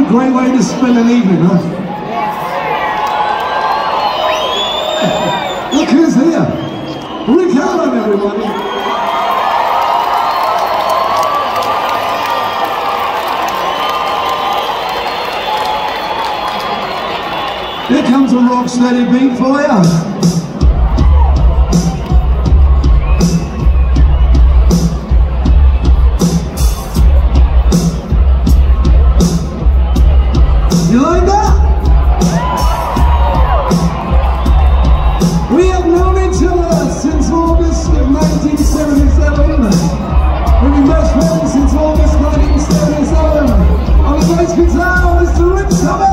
Great way to spend an evening, huh? Look who's here. Rick Allen, everybody. Here comes a rock steady beat for you. You like that? We have known each other since August of 1977. We've been best friends since August 1977. On the bass guitar, Mr. Rick Allen.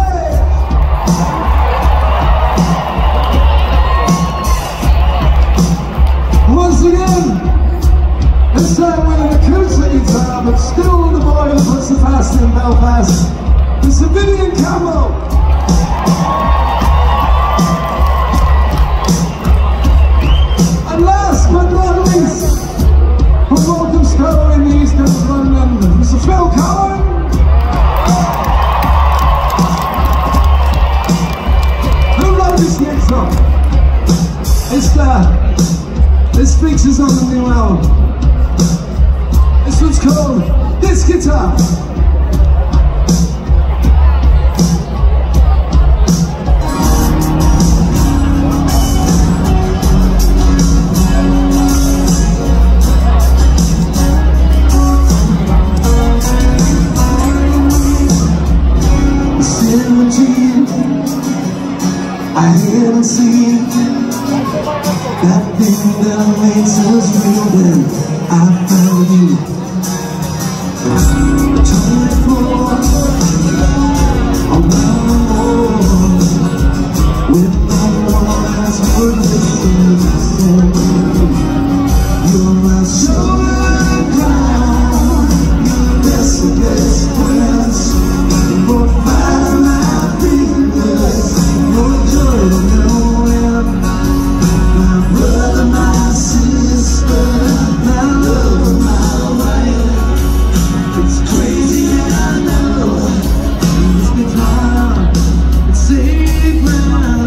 Once again, let's start with an acoustic guitar, but still the boy who puts the fast in Belfast. Mr. Vivian Campbell. And last but not least, from Walthamstow in the east of London, Mr. Phil Collins. Who wrote this next song? This features on the new album. This one's called This Guitar. I haven't seen that thing that makes us real. Then I found you. 24 around the world with no one that's worth it. You're my shoulder ground. You're the best of best friends. For five of my fingers. My brother, my sister, my lover, my wife. It's crazy, I know. This guitar, it saved my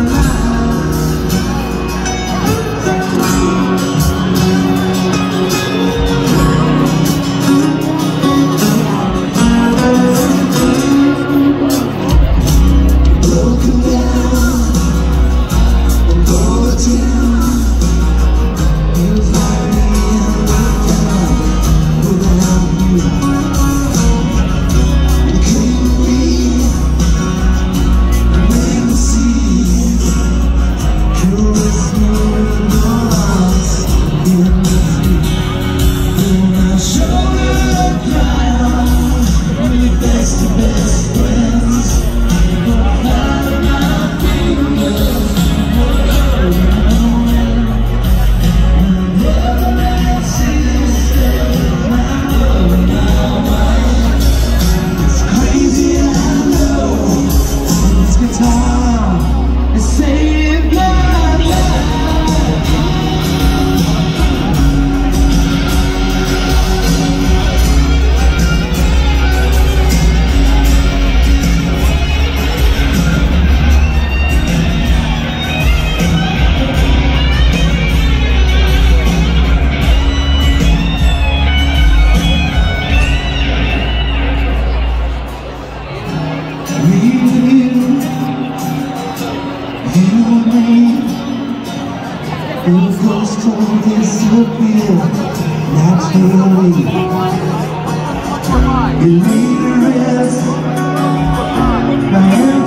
the ghost will disappear naturally. You need a rest.